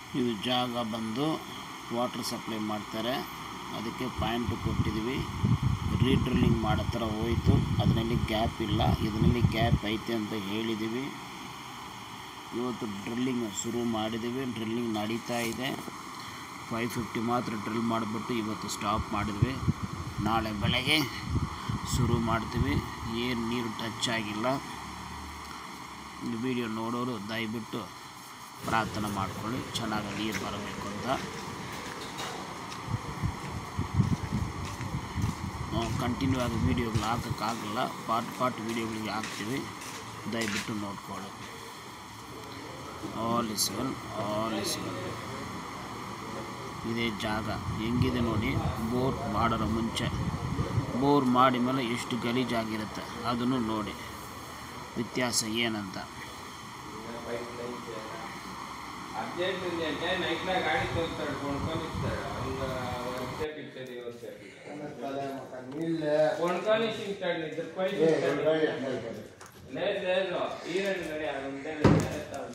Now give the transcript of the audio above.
ಇದು ಜಾಗ ಬಂದು ವಾಟರ್ ಸಪ್ಲೈ ಮಾಡ್ತಾರೆ, ಅದಕ್ಕೆ ಪಾಯಿಂಟ್ ಕೊಟ್ಟಿದ್ದೀವಿ. ರೀಡ್ರಿಲ್ಲಿಂಗ್ ಮಾಡೋ ಥರ ಹೋಯಿತು, ಅದರಲ್ಲಿ ಗ್ಯಾಪ್ ಇಲ್ಲ, ಇದರಲ್ಲಿ ಗ್ಯಾಪ್ ಐತೆ ಅಂತ ಹೇಳಿದ್ದೀವಿ. ಇವತ್ತು ಡ್ರಿಲ್ಲಿಂಗ್ ಶುರು ಮಾಡಿದ್ದೀವಿ, ಡ್ರಿಲ್ಲಿಂಗ್ ನಡೀತಾ ಇದೆ. 550 ಮಾತ್ರ ಡ್ರಿಲ್ ಮಾಡಿಬಿಟ್ಟು ಇವತ್ತು ಸ್ಟಾಪ್ ಮಾಡಿದ್ವಿ. ನಾಳೆ ಬೆಳಗ್ಗೆ ಶುರು ಮಾಡ್ತೀವಿ. ಏನು ನೀರು ಟಚ್ ಆಗಿಲ್ಲ. ವಿಡಿಯೋ ನೋಡೋರು ದಯವಿಟ್ಟು ಪ್ರಾರ್ಥನೆ ಮಾಡ್ಕೊಳ್ಳಿ, ಚೆನ್ನಾಗಿ ನೀರು ಬರಬೇಕು ಅಂತ. ಕಂಟಿನ್ಯೂ ಆಗಿ ವೀಡಿಯೋಗಳು ಹಾಕೋಕ್ಕಾಗಲ್ಲ, ಪಾರ್ಟ್ ವೀಡಿಯೋಗಳಿಗೆ ಹಾಕ್ತೀವಿ, ದಯವಿಟ್ಟು ನೋಡ್ಕೊಳ್ಳಿ. All is well. ಇದೇ ಜಾಗ ಹೆಂಗಿದೆ ನೋಡಿ. ಬೋರ್ ಮಾಡೋರ ಮುಂಚೆ ಬೋರ್ ಮಾಡಿ ಮೇಲೆ ಎಷ್ಟು ಗಲೀಜಾಗಿರುತ್ತೆ ಅದನ್ನು ನೋಡಿ, ವ್ಯತ್ಯಾಸ ಏನಂತ. లేదు ఈరండి అది ఉంటే